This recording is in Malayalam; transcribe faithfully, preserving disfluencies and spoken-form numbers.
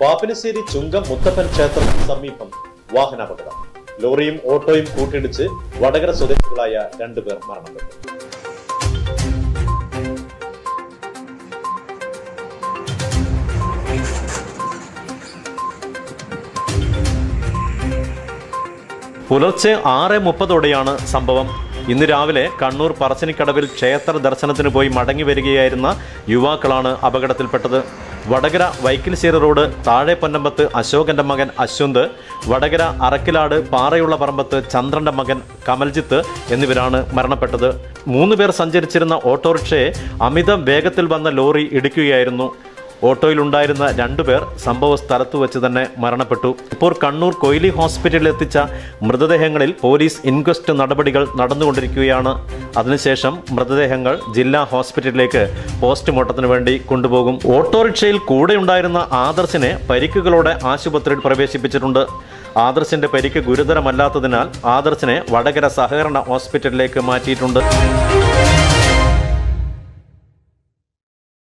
പാപ്പിനിശ്ശേരി ചുങ്കം മുത്തപ്പൻ ക്ഷേത്രത്തിന് സമീപം വാഹനാപകടം. ലോറിയും ഓട്ടോയും കൂട്ടിയിടിച്ച് വടകര സ്വദേശികളായ രണ്ടുപേർ മരണപ്പെട്ടു. പുലർച്ചെ ആറ് മുപ്പതോടെയാണ് സംഭവം. ഇന്ന് രാവിലെ കണ്ണൂർ പറശ്ശിനിക്കടവിൽ ക്ഷേത്ര ദർശനത്തിന് പോയി മടങ്ങി വരികയായിരുന്ന യുവാക്കളാണ് അപകടത്തിൽപ്പെട്ടത്. വടകര വൈക്കിൽശ്ശേരി റോഡ് താഴെ പൊന്നമ്പത്ത് അശോകന്റെ മകൻ അശ്വന്ത്, വടകര അറക്കിലാട് പാറയുള്ള പറമ്പത്ത് ചന്ദ്രന്റെ മകൻ കമൽജിത്ത് എന്നിവരാണ് മരണപ്പെട്ടത്. മൂന്ന് പേർ സഞ്ചരിച്ചിരുന്ന ഓട്ടോറിക്ഷയെ അമിത വേഗത്തിൽ വന്ന ലോറി ഇടിക്കുകയായിരുന്നു. ഓട്ടോയിലുണ്ടായിരുന്ന രണ്ടുപേർ സംഭവ സ്ഥലത്തു വെച്ച് തന്നെ മരണപ്പെട്ടു. ഇപ്പോൾ കണ്ണൂർ കൊയിലി ഹോസ്പിറ്റലിൽ എത്തിച്ച മൃതദേഹങ്ങളിൽ പോലീസ് ഇൻക്വസ്റ്റ് നടപടികൾ നടന്നുകൊണ്ടിരിക്കുകയാണ്. അതിനുശേഷം മൃതദേഹങ്ങൾ ജില്ലാ ഹോസ്പിറ്റലിലേക്ക് പോസ്റ്റ്മോർട്ടത്തിന് വേണ്ടി കൊണ്ടുപോകും. ഓട്ടോറിക്ഷയിൽ കൂടെയുണ്ടായിരുന്ന ആദർശിനെ പരിക്കുകളോടെ ആശുപത്രിയിൽ പ്രവേശിപ്പിച്ചിട്ടുണ്ട്. ആദർശിന്റെ പരിക്ക് ഗുരുതരമല്ലാത്തതിനാൽ ആദർശിനെ വടകര സഹകരണ ഹോസ്പിറ്റലിലേക്ക് മാറ്റിയിട്ടുണ്ട്.